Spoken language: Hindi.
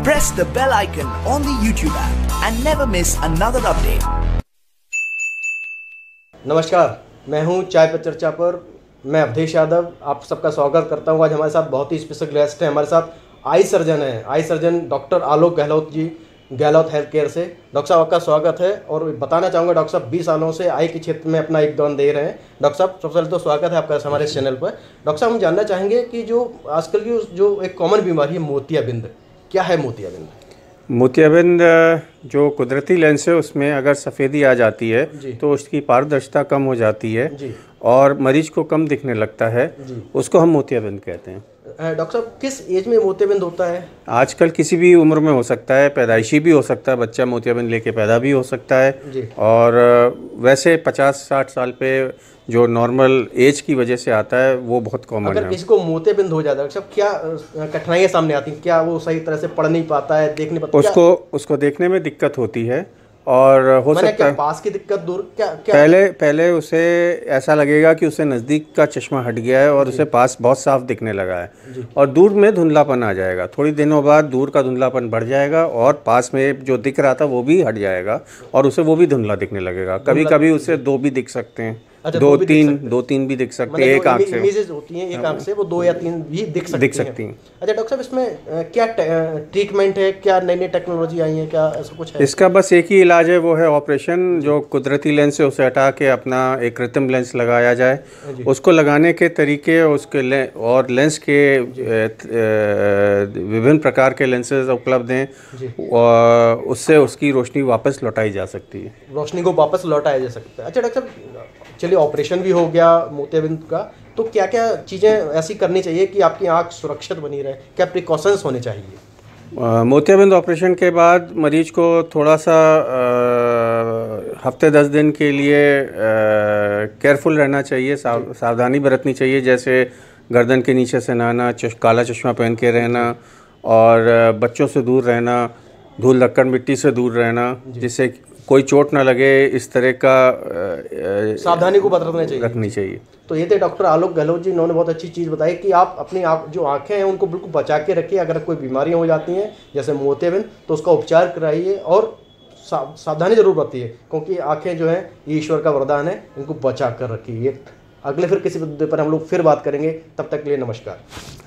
Press the bell icon on the YouTube app and never miss another update. नमस्कार, मैं हूं चाय पे चर्चा पर। मैं अवधेश यादव आप सबका स्वागत करता हूं। आज हमारे साथ बहुत ही स्पेशल गेस्ट है। हमारे साथ आई सर्जन है, eye surgeon doctor Alok Gehlot ji, Gehlot health care से। डॉक्टर साहब आपका स्वागत है। और बताना चाहूँगा डॉक्टर साहब 20 सालों से आई के क्षेत्र में अपना योगदान दे रहे हैं। डॉक्टर साहब सबसे पहले तो स्वागत है आपका हमारे चैनल पर। डॉक्टर साहब हम जानना चाहेंगे कि जो आजकल की जो एक कॉमन बीमारी है मोतियाबिंद, क्या है मोतियाबिंद? मोतियाबिंद जो कुदरती लेंस है उसमें अगर सफ़ेदी आ जाती है तो उसकी पारदर्शिता कम हो जाती है और मरीज को कम दिखने लगता है, उसको हम मोतियाबिंद कहते हैं। डॉक्टर साहब किस एज में मोतियाबिंद होता है? आजकल किसी भी उम्र में हो सकता है, पैदाइशी भी हो सकता है, बच्चा मोतियाबिंद लेके पैदा भी हो सकता है। और वैसे 50-60 साल पे जो नॉर्मल एज की वजह से आता है वो बहुत कॉमन है। अगर किसी को मोतियाबिंद हो जाता है सब क्या कठिनाइयाँ सामने आती हैं? क्या वो सही तरह से पढ़ नहीं पाता है, देख नहीं पाता? उसको देखने में दिक्कत होती है और हो सकता है पास की दिक्कत दूर क्या पहले उसे ऐसा लगेगा कि उसे नज़दीक का चश्मा हट गया है और उसे पास बहुत साफ दिखने लगा है और दूर में धुंधलापन आ जाएगा। थोड़ी दिनों बाद दूर का धुंधलापन बढ़ जाएगा और पास में जो दिख रहा था वो भी हट जाएगा और उसे वो भी धुंधला दिखने लगेगा। कभी कभी उसे दो भी दिख सकते हैं। अच्छा, दो तीन भी दिख सकते हैं। एक आंख से इमेजेस होती हैं, एक आंख से वो 2 या 3 भी दिख सकती हैं। अच्छा डॉक्टर साहब इसमें क्या ट्रीटमेंट है? क्या नई नई टेक्नोलॉजी आई है? क्या ऐसा कुछ है? इसका बस एक ही इलाज है, वो है ऑपरेशन। जो कुदरती लेंस है उसे हटा के अपना एक कृत्रिम लेंस लगाया जाए। उसको लगाने के तरीके और लेंस के विभिन्न प्रकार के लेंसेज उपलब्ध हैं और उससे उसकी रोशनी वापस लौटाई जा सकती है। रोशनी को वापस लौटाया जा सकता है। अच्छा डॉक्टर साहब चलिए ऑपरेशन भी हो गया मोतियाबिंद का, तो क्या क्या चीज़ें ऐसी करनी चाहिए कि आपकी आंख सुरक्षित बनी रहे? क्या प्रिकॉशंस होने चाहिए? मोतियाबिंद ऑपरेशन के बाद मरीज को थोड़ा सा हफ्ते 10 दिन के लिए केयरफुल रहना चाहिए, सावधानी बरतनी चाहिए। जैसे गर्दन के नीचे से नहाना, काला चश्मा पहन के रहना और बच्चों से दूर रहना, धूल धक्कड़ मिट्टी से दूर रहना, जिससे कोई चोट ना लगे, इस तरह का सावधानी को रखनी चाहिए। तो ये थे डॉक्टर आलोक गहलोत जी। इन्होंने बहुत अच्छी चीज़ बताई कि आप अपनी जो आंखें हैं उनको बिल्कुल बचा के रखिए। अगर कोई बीमारियां हो जाती हैं जैसे मोतियाबिंद तो उसका उपचार कराइए और सावधानी जरूर बरतिए, क्योंकि आंखें जो हैं ये ईश्वर का वरदान है, इनको बचा कर रखिए। अगले फिर किसी मुद्दे पर हम लोग फिर बात करेंगे। तब तक के लिए नमस्कार।